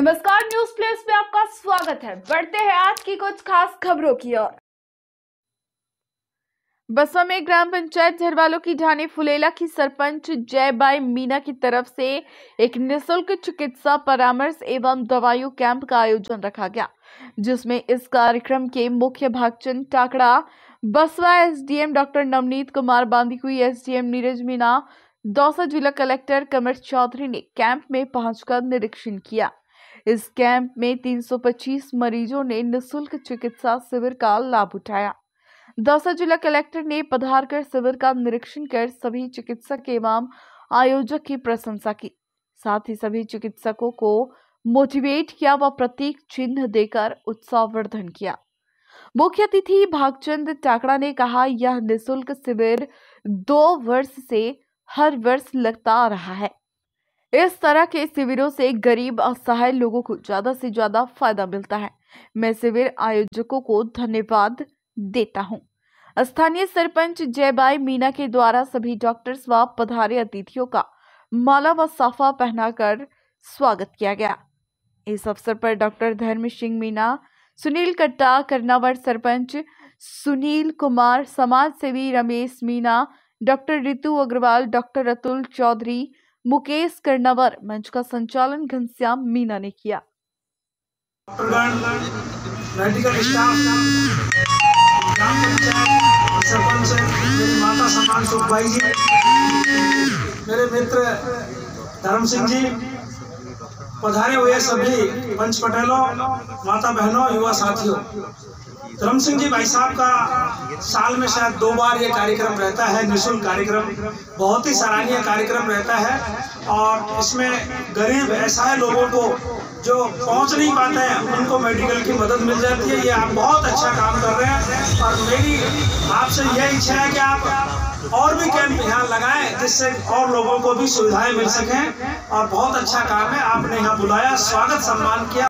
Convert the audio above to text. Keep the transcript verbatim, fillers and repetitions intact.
नमस्कार, news place में आपका स्वागत है। बढ़ते हैं आज की कुछ खास खबरों की ओर। बसवा में ग्राम पंचायत झरवालों की ढाणी फुलेला की सरपंच जयबाई मीना की तरफ से एक निःशुल्क चिकित्सा परामर्श एवं दवाइयों कैंप का आयोजन रखा गया, जिसमें इस कार्यक्रम के मुख्य Bhagchand Takda, Baswa SDM doctor Navneet Kumar, Bandikui SDM Neeraj Meena, Dausa जिला कलेक्टर कमर चौधरी ने कैंप में पहुंचकर निरीक्षण किया। इस कैंप में तीन सौ पच्चीस मरीजों ने निःशुल्क चिकित्सा शिविर का लाभ उठाया। दौसा जिला कलेक्टर ने पधार कर शिविर का निरीक्षण कर सभी चिकित्सक एवं आयोजक की प्रशंसा की। साथ ही सभी चिकित्सकों को मोटिवेट किया व प्रतीक चिन्ह देकर उत्साहवर्धन किया। मुख्य अतिथि भागचंद टाकड़ा ने कहा, यह निःशुल्क शिविर दो वर्ष से हर वर्ष लगता आ रहा है। इस तरह के शिविरों से गरीब असहाय लोगों को ज्यादा से ज्यादा फायदा मिलता है। मैं शिविर आयोजकों को धन्यवाद देता हूं। स्थानीय सरपंच जयबाई मीना के द्वारा सभी डॉक्टर्स व पधारे अतिथियों का माला व साफा पहनाकर स्वागत किया गया। इस अवसर पर डॉक्टर धर्म सिंह मीना, सुनील कट्टा, कर्नावर सरपंच सुनील कुमार, समाज सेवी रमेश मीना, डॉक्टर ऋतु अग्रवाल, डॉक्टर अतुल चौधरी, मुकेश कर्नावर, मंच का संचालन घनश्याम मीना ने किया। मेडिकल स्टाफ, ग्राम पंचायत सरपंच, मेरी माता सम्मान सुखबाई जी, मेरे मित्र धर्म सिंह जी, पधारे हुए सभी पंच पटेलों, माता बहनों, युवा साथियों। धर्म सिंह जी भाई साहब का साल में शायद दो बार ये कार्यक्रम रहता है, निःशुल्क कार्यक्रम, बहुत ही सराहनीय कार्यक्रम रहता है। और इसमें गरीब ऐसा लोगों को जो पहुंच नहीं पाते हैं उनको मेडिकल की मदद मिल जाती है। ये आप बहुत अच्छा काम कर रहे हैं और मेरी आपसे यह इच्छा है कि आप और भी कैंप यहाँ लगाएं, जिससे और लोगों को भी सुविधाएं मिल सकें। और बहुत अच्छा काम है, आपने यहाँ बुलाया, स्वागत सम्मान किया।